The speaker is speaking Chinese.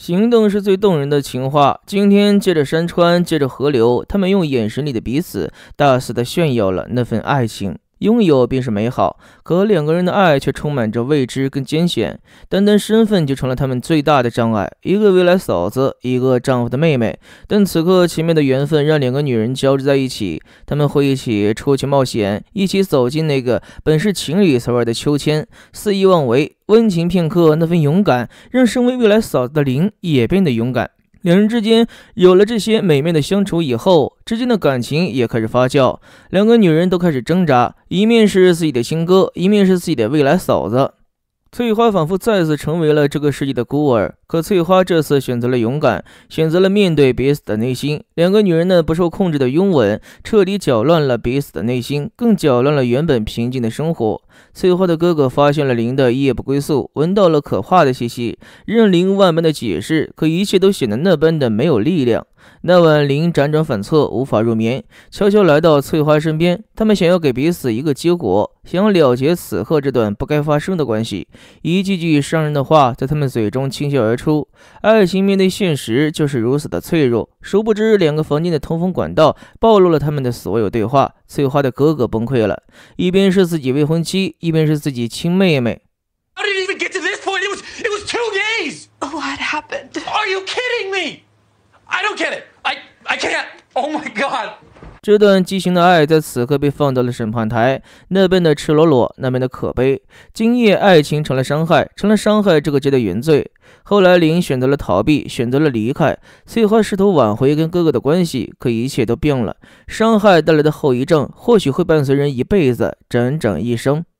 行动是最动人的情话。今天借着山川，借着河流，他们用眼神里的彼此，大肆地炫耀了那份爱情。拥有便是美好，可两个人的爱却充满着未知跟艰险。单单身份就成了他们最大的障碍。一个未来嫂子，一个丈夫的妹妹。但此刻奇妙的缘分让两个女人交织在一起，他们会一起出去冒险，一起走进那个本是情侣所玩的秋千，肆意妄为。温情片刻，那份勇敢让身为未来嫂子的林也变得勇敢。两人之间有了这些美妙的相处以后，之间的感情也开始发酵。两个女人都开始挣扎，一面是自己的亲哥，一面是自己的未来嫂子。翠花仿佛再次成为了这个世界的孤儿，可翠花这次选择了勇敢，选择了面对彼此的内心。两个女人的不受控制的拥吻，彻底搅乱了彼此的内心，更搅乱了原本平静的生活。翠花的哥哥发现了林的夜不归宿，闻到了可怕的气息，让林万般的解释，可一切都显得那般的没有力量。那晚，林辗转反侧，无法入眠，悄悄来到翠花身边。他们想要给彼此一个结果，想要了结此刻这段不该发生的关系。一句句伤人的话在他们嘴中倾泻而出。爱情面对现实就是如此的脆弱。殊不知，两个房间的通风管道暴露了他们的所有对话。翠花的哥哥崩溃了，一边是自己未婚妻，一边是自己亲妹妹。 How did it even get to this point? It was 2 days. What happened? Are you kidding me? I don't get it. I can't. Oh my god. 这段畸形的爱在此刻被放到了审判台，那边的赤裸裸，那边的可悲。今夜爱情成了伤害，成了伤害这个家的原罪。后来林选择了逃避，选择了离开。翠花试图挽回跟哥哥的关系，可一切都变了。伤害带来的后遗症或许会伴随人一辈子，整整一生。